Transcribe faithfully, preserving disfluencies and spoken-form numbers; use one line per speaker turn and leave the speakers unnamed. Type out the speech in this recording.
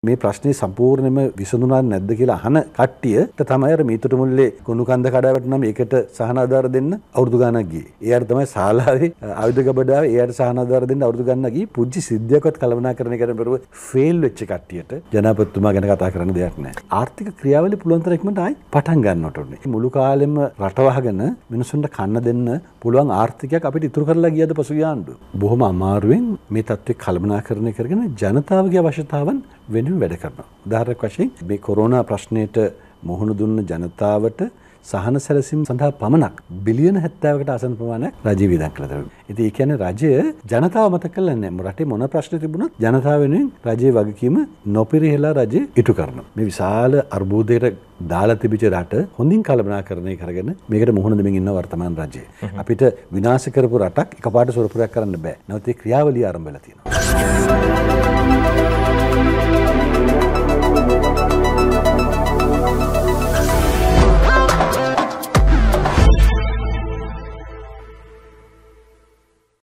මේ ප්‍රශ්නේ සම්පූර්ණයෙන්ම විසඳුණාද නැද්ද කියලා අහන කට්ටියට තමයි අර මීතර මුල්ලේ කුණු කන්ද කඩාවැටුනම මේකට සහන ආධාර දෙන්න අවුරුදු ගාණක් ගියේ. එයාට තමයි ශාලාවේ ආයුධ ගබඩාවේ එයාට සහන ආධාර දෙන්න අවුරුදු ගාණක් ගියේ. පුංචි සිද්ධියක්වත් කළමනාකරණය කරන්න බැරුව ෆේල් වෙච්ච කට්ටියට ජනාධිපතිතුමා ගැන කතා කරන්න දෙයක් නැහැ. ආර්ථික ක්‍රියාවලිය පුළුවන් තරම් ඉක්මනට ආයි පටන් ගන්නට ඕනේ. මුළු කාලෙම රටවහගෙන මිනිසුන්ට කන්න දෙන්න පුළුවන් ආර්ථිකයක් අපිට ඉතුරු කරලා ගියද පසුගිය ආණ්ඩුව. බොහොම අමාරුවෙන් මේ තත්ත්වය කළමනාකරණය කරගෙන ජනතාවගේ අවශ්‍යතාවන් වෙනුවෙන් වැඩ කරනවා. උදාහරණයක් වශයෙන් මේ කොරෝනා ප්‍රශ්නයට මුහුණ දුන්න ජනතාවට සහන සැලසීම සඳහා පමණක් බිලියන හැත්තෑවකට ආසන්න ප්‍රමාණයක් රජය වියදම් කළා තමයි. ඉතින් ඒ කියන්නේ රජය ජනතාව මතක කරලා නැහැ. රටේ මොන ප්‍රශ්න තිබුණත් ජනතාව වෙනුවෙන් රජයේ වගකීම නොපිරිහෙලා රජය ඉටු කරනවා. මේ විශාල අර්බුදයට දාලා තිබිච්ච රට හොඳින් කළමනාකරණය කරගෙන මේකට මුහුණ දෙමින් ඉන්න වර්තමාන රජය. අපිට විනාශ කරපු රටක් එකපාරට සොරපුරයක් කරන්න බෑ. නැවත ඒ ක්‍රියාවලිය ආරම්භ වෙලා තියෙනවා.